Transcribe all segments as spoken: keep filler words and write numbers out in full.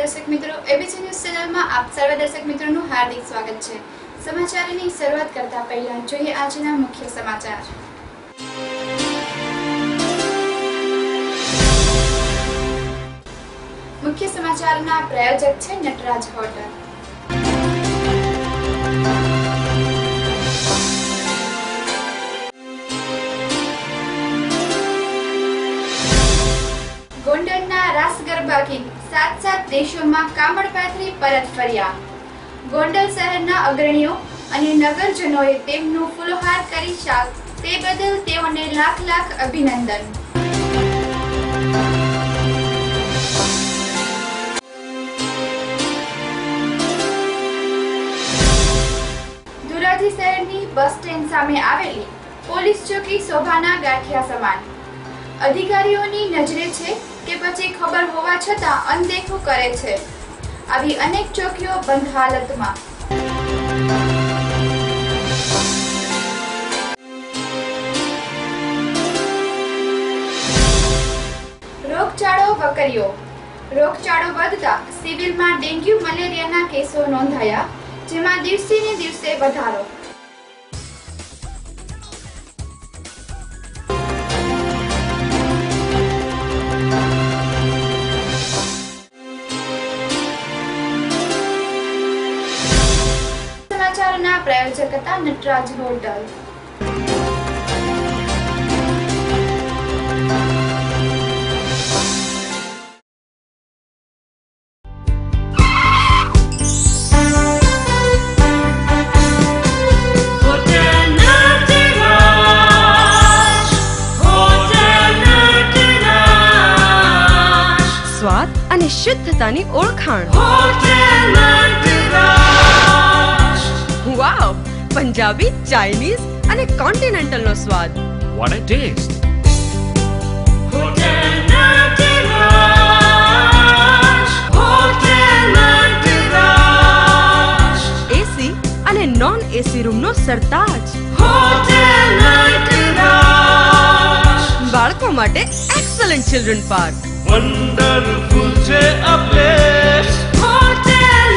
दर्शक मित्रों, ABC news channel में आप सर्व दर्शक मित्रों નું हार्दिक स्वागत છે। સમાચારની શરૂઆત કરતા પહેલા જોઈએ આજના મુખ્ય સમાચાર। મુખ્ય સમાચારના પ્રાયોજક છે નટરાજ હોટલ। गोंडलना रास गरबा किंग सात सात देशों में कामड़ पाथरी परत फर्या। गोंडल शहरना अग्रणीओ अने नगरजनोए तेमनुं फूलहार करी शाक ते बदल तेओने लाख लाख अभिनंदन। धोराजी शहरनी बस स्टेन्ड सामे आवेली पोलीस चौकी शोभाना गांठिया समान। अधिकारीओनी नजरे छे के पछी खबर होवा छतां अनदेखुं करे छे। आवी अनेक चौकीओ बंध हालतमां। रोगचाळो वकर्यो। रोगचाळो વધતા સિવિલમાં ડેન્ગ્યુ મલેરિયાના કેસો નોંધાયા, જેમાં દિવસે ને દિવસે વધારો। समाचारना प्रायोजक હતા નટરાજ હોટલ। स्वाद અને શુદ્ધતાની ઓળખાણ। वाव, पंजाबी, चाइनीज અને કોન્ટિનેન્ટલ નો સ્વાદ। What a taste! Hotel Nataraj, hotel Nataraj. AC અને નોન એસી રૂમ નો સરતાજ। હોટેલ નટરાજ। બાળકો માટે એક્સલન્ટ ચિલ્ડ્રન પાર્ક। Wonderful છે a place. Hotel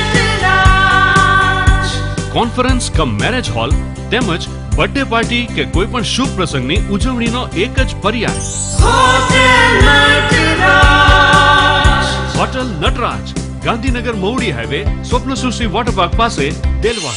Nataraj. Conference cum marriage hall તેમજ બર્થડે પાર્ટી કે કોઈ પણ શુભ પ્રસંગની ઉજવણીનો એક જ પર્યાય। Hotel Nataraj. Hotel Nataraj, Gandhinagar મૌડી highway, Swapnasrushti water park પાસે, દેલવાડ।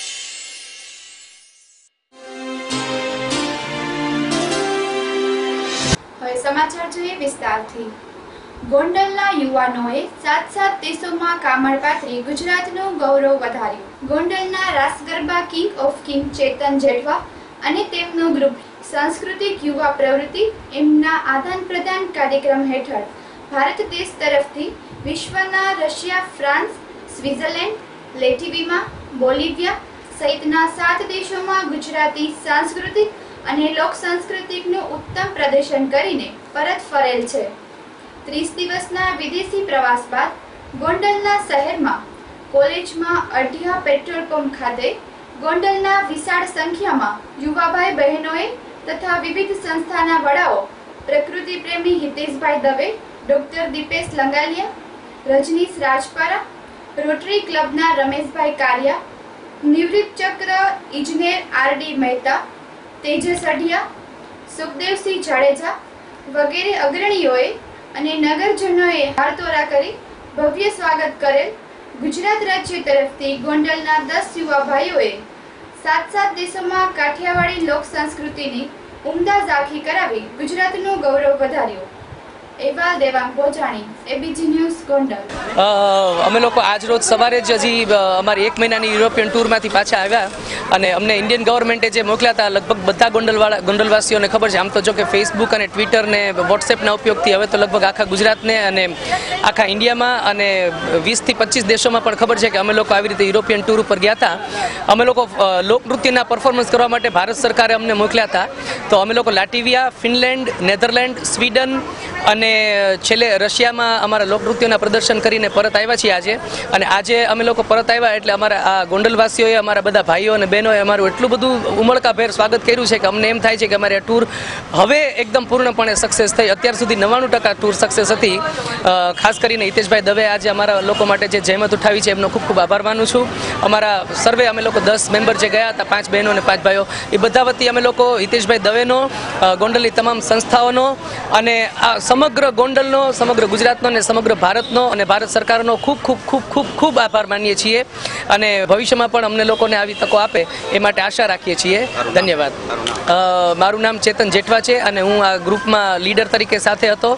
હવે સમાચાર જોઈએ વિસ્તારથી। ગોંડલના યુવાનોએ સાત સાત દેશોમાં કામળ પાથરી ગુજરાતનું ગૌરવ વધાર્યું। ગોંડલના Raas Garba king of king Chetan Jethwa અને તેમનું ગ્રુપ સાંસ્કૃતિક યુવા પ્રવૃત્તિ એમના આદાન પ્રદાન કાર્યક્રમ હેઠળ ભારત દેશ તરફથી વિશ્વના Russia, France, Switzerland, Latvia, Bolivia સહિતના સાત દેશોમાં ગુજરાતી સાંસ્કૃતિક અને લોક સાંસ્કૃતિકનું ઉત્તમ પ્રદર્શન કરીને પરત ફરેલ છે। ત્રીસ દિવસના વિદેશી પ્રવાસ બાદ ગોંડલના શહેરમાં કોલેજમાં અઢિયા પેટ્રોલ પંપ ખાતે ગોંડલના વિશાળ સંખ્યામાં યુવા ભાઈ બહેનોએ તથા વિવિધ સંસ્થાના વડાઓ પ્રકૃતિ પ્રેમી હિતેશભાઈ દવે, ડોક્ટર દીપેશ લંગાલિયા, રજનીશ રાજપારા, રોટરી ક્લબના રમેશભાઈ કારિયા, નિવૃત્ત ચક્ર ઇજનેર આર ડી મહેતા, તેજસ અઢિયા, સુખદેવસિંહ જાડેજા વગેરે અગ્રણીઓએ અને નગરજનોએ હારતોરા કરી ભવ્ય સ્વાગત કરેલ। ગુજરાત રાજ્ય તરફથી ગોંડલના દસ યુવા ભાઈઓએ સાત સાત દેશોમાં કાઠિયાવાડી લોક સંસ્કૃતિની ઉમદા ઝાંખી કરાવી ગુજરાતનું ગૌરવ વધાર્યું। એવા દેવાંગ પોજાણી, એબીસી ન્યૂઝ ગોંડલ। અમે લોકો આજ રોજ સવારે જ હજી અમારી એક મહિનાની યુરોપિયન ટૂરમાંથી પાછા આવ્યા અને અમને ઇન્ડિયન ગવર્મેન્ટે જે મોકલ્યા હતા લગભગ બધા ગોંડલવાળા ગોંડલવાસીઓને ખબર છે। આમ તો જો કે ફેસબુક અને ટ્વિટર ને વોટ્સએપના ઉપયોગથી હવે તો લગભગ આખા ગુજરાતને અને આખા ઇન્ડિયામાં અને વીસથી પચીસ દેશોમાં પણ ખબર છે કે અમે લોકો આવી રીતે યુરોપિયન ટૂર ઉપર ગયા હતા। અમે લોકો લોકનૃત્યના પરફોર્મન્સ કરવા માટે ભારત સરકારે અમને મોકલ્યા હતા। તો અમે લોકો લાટવિયા, ફિનલેન્ડ, નેધરલેન્ડ, સ્વીડન, અને છેલ્લે રશિયામાં અમારા લોકનૃત્યોના પ્રદર્શન કરીને પરત આવ્યા છીએ આજે. અને આજે અમે લોકો પરત આવ્યા એટલે અમારા આ ગોંડલવાસીઓએ, અમારા બધા ભાઈઓ અને બહેનોએ અમારું એટલું બધું ઉમળકાભેર સ્વાગત કર્યું છે કે અમને એમ થાય છે કે અમારી આ ટૂર હવે એકદમ પૂર્ણપણે સક્સેસ થઈ. અત્યાર સુધી નવ્વાણું ટકા ટૂર સક્સેસ હતી. ખાસ કરીને હિતેશભાઈ દવે આજે અમારા લોકો માટે જે જહેમત ઉઠાવી છે એમનો ખૂબ ખૂબ આભાર માનું છું. અમારા સર્વે અમે લોકો દસ મેમ્બર જે ગયા હતા, પાંચ બહેનો અને પાંચ ભાઈઓ, એ બધા વતી અમે લોકો હિતેશભાઈ દવેનો, ગોંડલની તમામ સંસ્થાઓનો અને આ સમગ્ર ગોંડલનો, સમગ્ર ગુજરાતનો અને સમગ્ર ભારતનો અને ભારત સરકારનો ખૂબ ખૂબ ખૂબ ખૂબ ખૂબ આભાર માનીએ છીએ. અને ભવિષ્યમાં પણ અમને લોકોને આવી તકો આપે એ માટે આશા રાખીએ છીએ. ધન્યવાદ. મારું નામ ચેતન જેઠવા છે અને હું આ ગ્રુપમાં લીડર તરીકે સાથે હતો.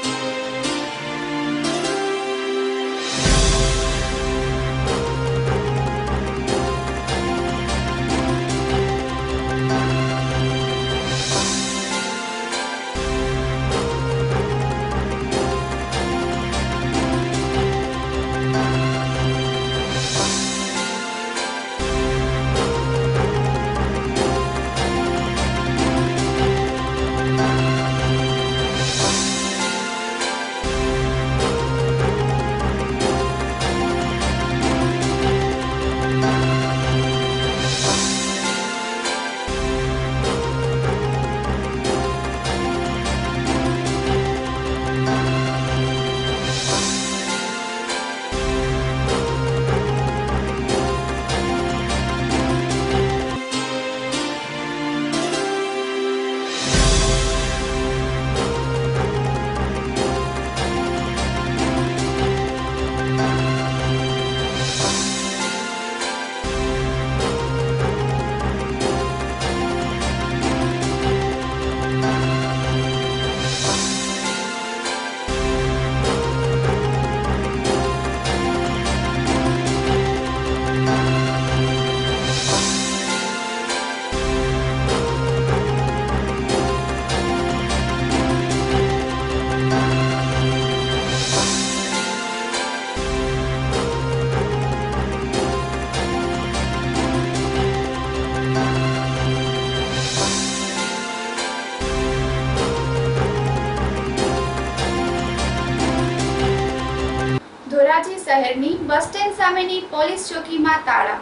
ધોરાજી શહેરની બસ સ્ટેન્ડ સામેની પોલીસ ચોકીમાં તાળા.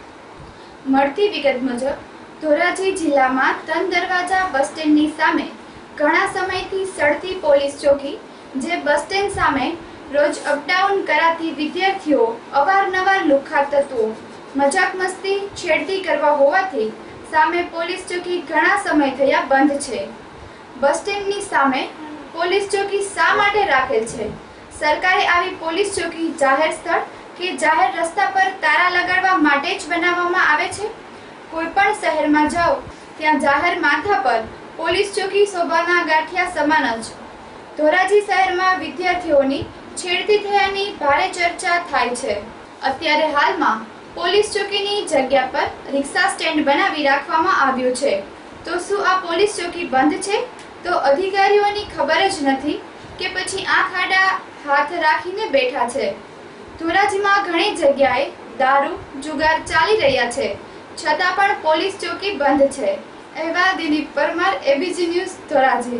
મળતી વિગત મુજબ ધોરાજી જિલ્લામાં તન દરવાજા બસ સ્ટેન્ડની સામે ઘણા સમયથી સળતી પોલીસ ચોકી, જે બસ સ્ટેન્ડ સામે રોજ અપડાઉન કરાતી વિદ્યાર્થીઓ અવારનવાર લુખ્ખા તત્વો મજાક મસ્તી છેડતી કરવા હોવાથી સામે પોલીસ ચોકી ઘણા સમય થયા બંધ છે. બસ સ્ટેન્ડની સામે પોલીસ ચોકી શા માટે રાખેલ છે? સરકારે આવી પોલીસ ચોકી જાહેર સ્થળ કે જાહેર રસ્તા પર તારા લગાડવા માટે જ બનાવવામાં આવે છે? કોઈ પણ શહેરમાં જાઓ ત્યાં જાહેર માથા પર પોલીસ ચોકી શોભાના ગાંઠિયા સમાન જ. ધોરાજી શહેરમાં વિદ્યાર્થીઓની છેડતી થયાની ભારે ચર્ચા થાય છે. અત્યારે હાલમાં પોલીસ ચોકીની જગ્યા પર રિક્ષા સ્ટેન્ડ બનાવી રાખવામાં આવ્યું છે. તો શું આ પોલીસ ચોકી બંધ છે? તો અધિકારીઓની ખબર જ નથી કે પછી આંખ આડા હાથ રાખીને બેઠા છે? ધોરાજીમાં ઘણી જગ્યાએ દારૂ, જુગાર ચાલી રહ્યા છે, છતાં પણ પોલીસ ચોકી બંધ છે. અહેવાલ દિલીપ પરમાર, એબીજી ન્યૂઝ, ધોરાજી.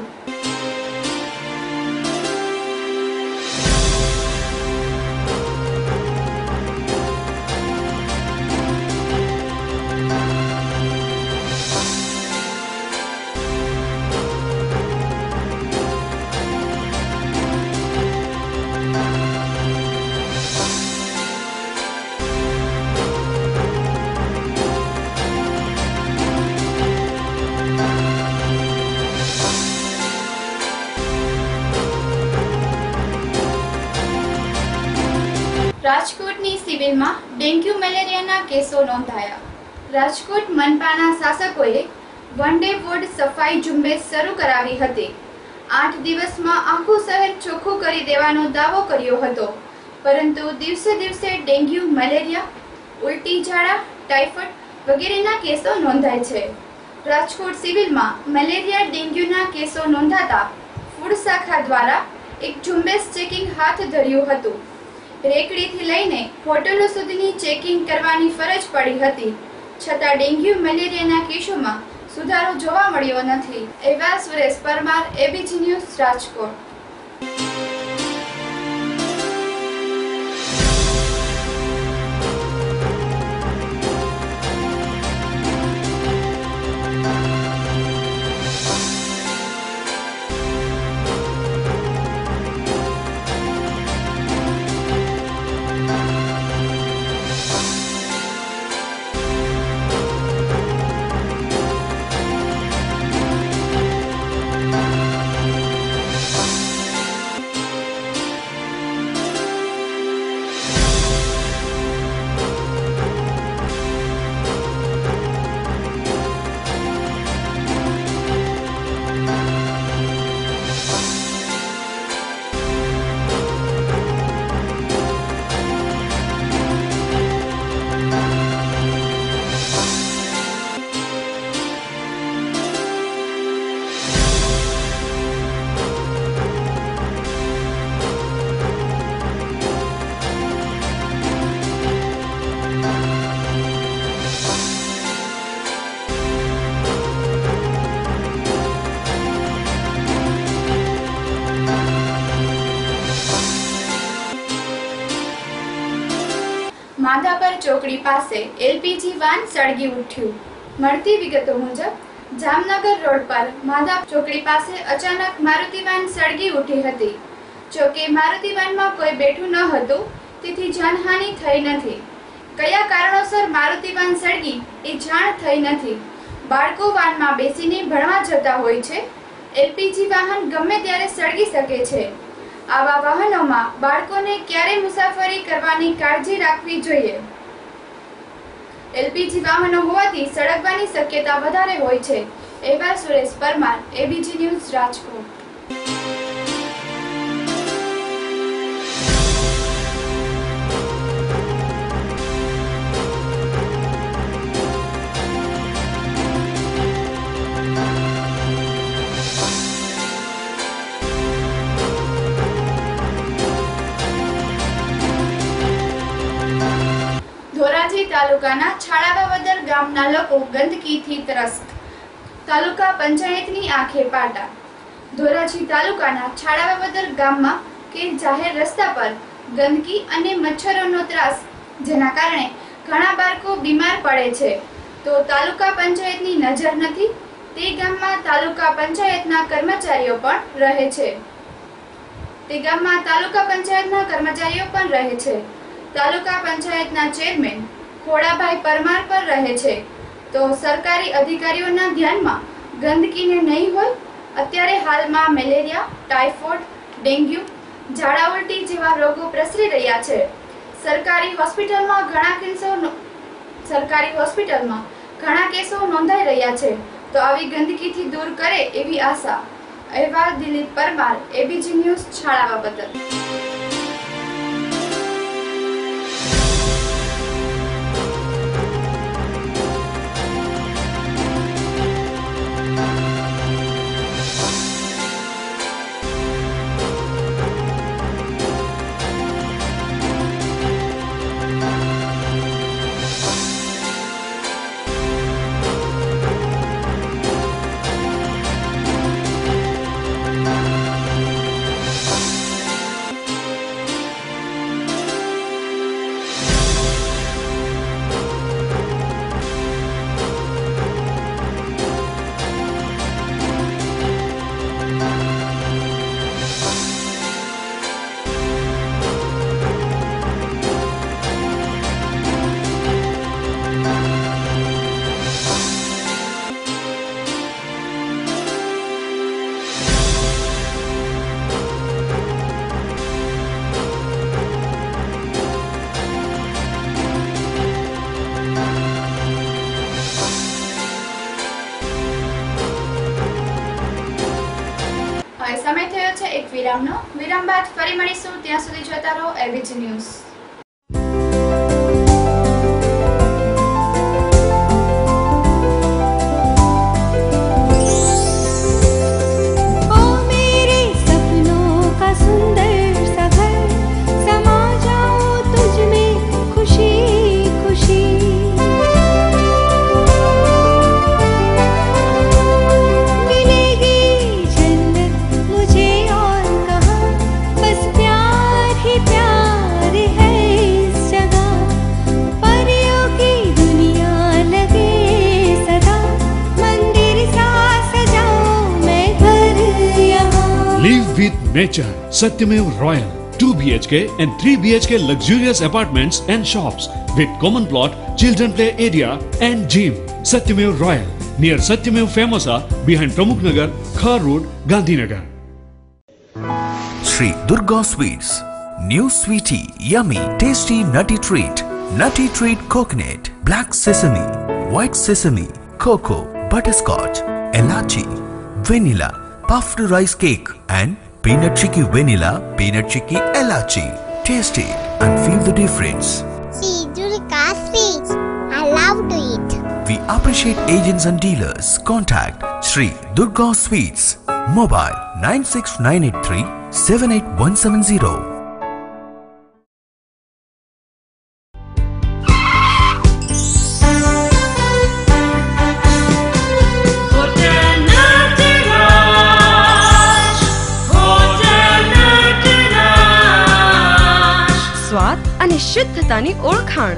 રાજકોટની સિવિલમાં ડેન્ગ્યુ મેલેરિયાના કેસો નોંધાયા. રાજકોટ મનપાના શાસકોએ વન ડે વોર્ડ સફાઈ ઝુંબેશ શરૂ કરાવી હતી. આઠ દિવસમાં આખું શહેર ચોખ્ખું કરી દેવાનો દાવો કર્યો હતો, પરંતુ દિવસે દિવસે ડેન્ગ્યુ, મેલેરિયા, ઉલટી, ઝાડા, ટાઇફોઇડ વગેરેના કેસો નોંધાય છે. રાજકોટ સિવિલમાં મેલેરિયા, ડેન્ગ્યુના કેસો નોંધાતા ફૂડ શાખા દ્વારા એક ઝુંબેશ ચેકિંગ હાથ ધર્યું હતું. રેકડીથી લઈને હોટલો સુધીની ચેકિંગ કરવાની ફરજ પડી હતી, છતાં ડેન્ગ્યુ, મેલેરિયાના કેસોમાં સુધારો જોવા મળ્યો નથી. એવા સુરેશ પરમાર, એબીજી ન્યૂઝ, રાજકોટ. ચોકડી પાસે એલપીજી વાન સળગી ઉઠ્યું। મળતી વિગતો મુજબ જામનગર રોડ પર માધાપ ચોકડી પાસે અચાનક મારુતિ વાન સળગી ઉઠી હતી। જોકે મારુતિ વાનમાં કોઈ બેઠું ન હતું, તેથી જાનહાનિ થઈ નથી। કયા કારણોસર મારુતિ વાન સળગી એ જાણ થઈ નથી। બાળકો વાનમાં બેસીને ભણવા જતા હોય છે। એલપીજી વાહન ગમે ત્યારે સળગી શકે છે। આવા વાહનોમાં બાળકોને ક્યારે મુસાફરી કરવાની કાળજી રાખવી જોઈએ। એલપીજી વાહનો હોવાથી સળગવાની શક્યતા વધારે હોય છે। અહેવાલ સુરેશ પરમાર, એબીજી ન્યૂઝ, રાજકોટ। ધોરાજી તાલુકાના છાળાવાવદર ગામના લોકો ગંદકીથી ત્રસ્ત। તાલુકા પંચાયતની આંખે પાટા। ધોરાજી તાલુકાના છાળાવાવદર ગામમાં કે જાહેર રસ્તા પર ગંદકી અને મચ્છરોનો ત્રાસ, જેના કારણે ઘણા બાળકો બીમાર પડે છે, તો તાલુકા પંચાયતની નજર નથી। તે ગામમાં તાલુકા પંચાયતના કર્મચારીઓ પણ રહે છે તે ગામમાં તાલુકા પંચાયતના કર્મચારીઓ પણ રહે છે। તાલુકા પંચાયતના ચેરમેન ખોડાભાઈ પરમાર પર રહે છે, તો સરકારી અધિકારીઓના ધ્યાનમાં ગંદકીને નહીં હોય। અત્યારે હાલમાં મેલેરિયા, ટાઇફોઇડ, ડેન્ગ્યુ, ઝાડા ઉલટી જેવા રોગો પ્રસરી રહ્યા છે। સરકારી હોસ્પિટલમાં ઘણા કેસો સરકારી હોસ્પિટલમાં ઘણા કેસો નોંધાઈ રહ્યા છે, તો આવી ગંદકીથી દૂર કરે એવી આશા। અહેવાલ દિલીપ પરમાર, એબીજી ન્યૂઝ, છાળાવાવદર। હવે સમય થયો છે એક વિરામનો। વિરામ બાદ ફરી મળીશું, ત્યાં સુધી જોતા રહો ABG news. Live with nature. Satyamev Royal. two B H K and three B H K luxurious apartments and shops with common plot, children play area and gym. Satyamev Royal near Satyamev Famosa behind Pramukh Nagar, Khar Road, Gandhinagar. Sri Durga Sweets. New sweetie, yummy, tasty nutty treat. Nutty treat coconut, black sesame, white sesame, cocoa, butterscotch, elachi, vanilla, puffed rice cake and peanut chicky vanilla, peanut chicky elachi. Taste it and feel the difference. Sri Durga Sweets. I love to eat. We appreciate agents and dealers. Contact Sri Durga Sweets. Mobile nine six nine eight three seven eight one seven zero. સ્વાદ અને અને શુદ્ધતાની ઓળખાણ.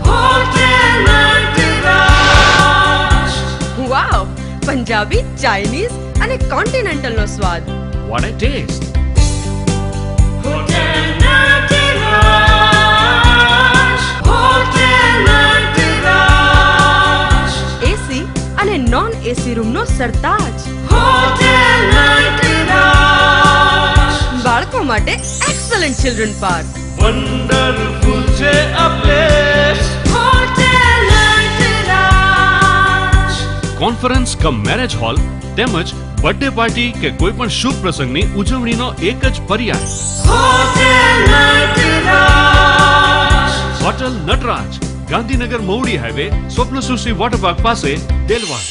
Wow, Punjabi, Chinese અને continental નો સ્વાદ. What a taste! એસી અને non AC room નો સરતાજ. બાળકો માટે એક્સલન્ટ ચિલ્ડ્રન પાર્ક. Wonderful છે આ place. Conference cum marriage hall તેમજ બર્થડે પાર્ટી કે કોઈ પણ શુભ પ્રસંગની ઉજવણીનો એક જ પર્યાય. Hotel Nataraj, Gandhinagar Mahudi highway, Swapnasrushti water park પાસે, દેલવાડ.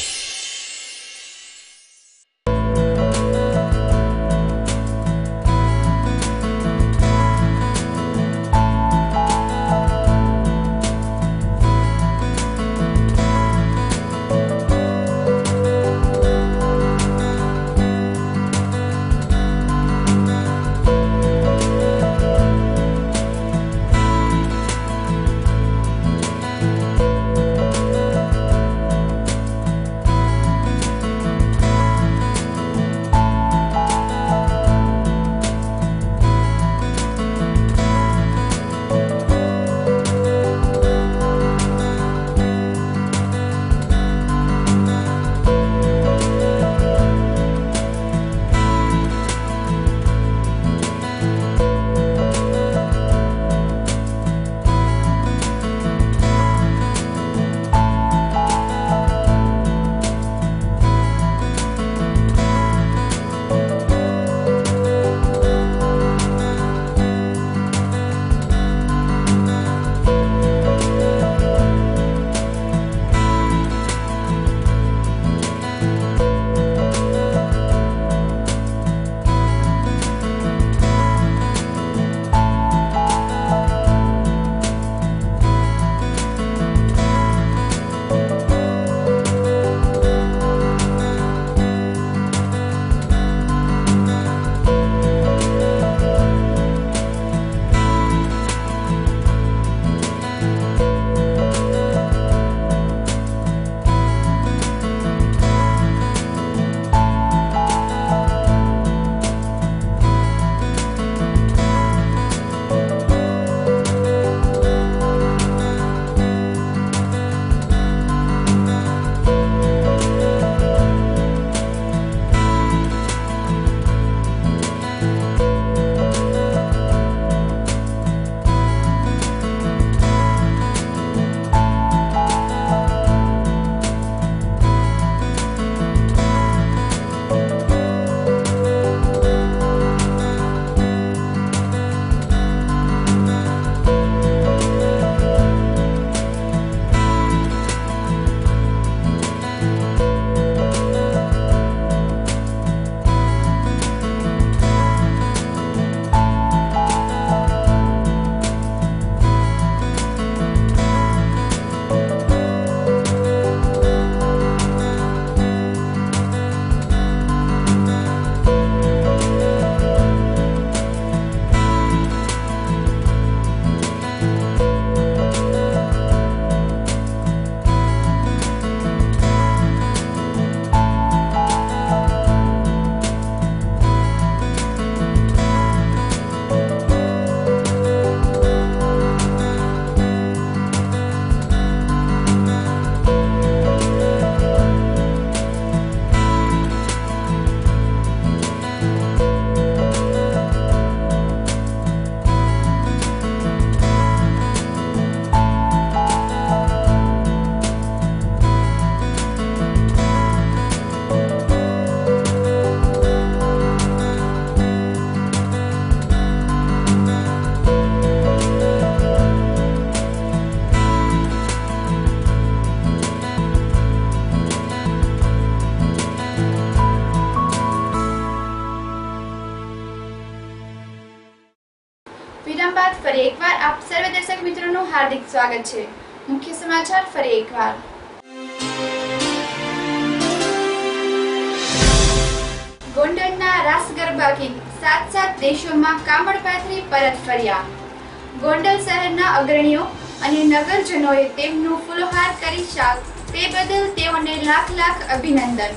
વિરામ બાદ ફરી એકવાર આપ સર્વે દર્શક મિત્રોનું હાર્દિક સ્વાગત છે. મુખ્ય સમાચાર ફરી એકવાર. ગોંડલના રાસ ગરબા કિંગ સાત સાત દેશોમાં કામળ પાથરી પરત ફર્યા. ગોંડલ શહેરના અગ્રણીઓ અને નગરજનોએ તેમનું ફૂલહાર કરી શાક તે બદલ તેઓને લાખ લાખ અભિનંદન.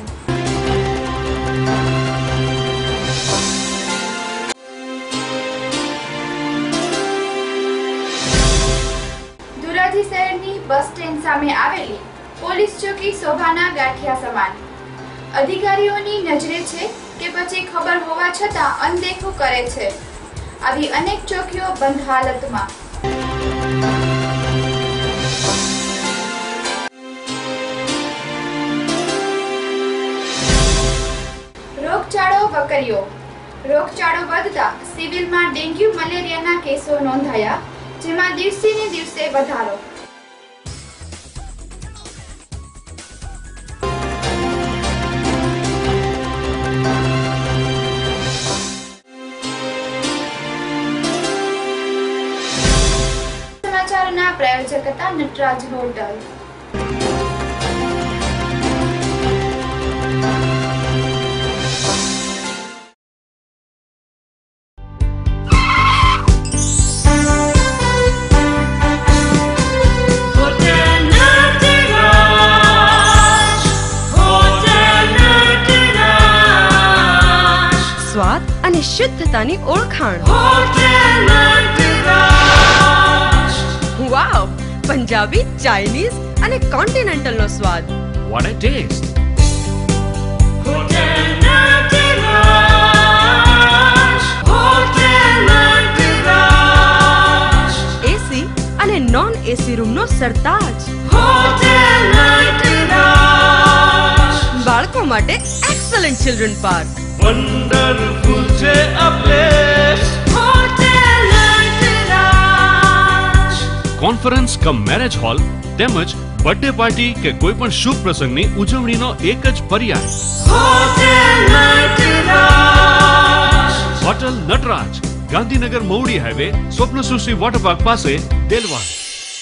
ધોરાજી શહેરની બસ સ્ટેન્ડ સામે આવેલી પોલીસ ચોકી શોભાના ગાંઠિયા સમાન. અધિકારીઓની નજરે છે કે પછી ખબર હોવા છતાં અનદેખું કરે છે. આવી અનેક ચોકીઓ બંધ હાલતમાં. રોગચાળો વકર્યો. રોગચાળો વધતા સિવિલમાં ડેન્ગ્યુ મલેરિયાના કેસો નોંધાયા, જેમાં દિવસે ને દિવસે વધારો. સમાચારના પ્રાયોજક હતા નટરાજ હોટલ. સ્વાદ અને શુદ્ધતાની ઓળખાણ. વાવ! પંજાબી, ચાઇનીઝ અને કોન્ટિનેન્ટલ નો સ્વાદ. What a taste! એસી અને નોન એસી રૂમ નો સરતાજ. બાળકો માટે એક્સલન્ટ ચિલ્ડ્રન પાર્ક. Wonderful છે આ place. Conference cum marriage hall તેમજ બર્થડે પાર્ટી કે કોઈ પણ શુભ પ્રસંગની ઉજવણીનો એક જ પર્યાય. Hotel Nataraj, Gandhinagar મૌડી highway, Swapnasrushti water park પાસે, દેલવાડ.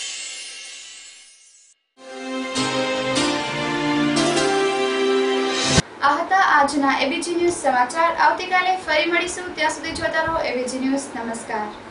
આ હતા આજના એબીજી ન્યૂઝ સમાચાર. આવતીકાલે ફરી મળીશું. ત્યાં સુધી જોતા રહો એબીજી ન્યૂઝ. નમસ્કાર.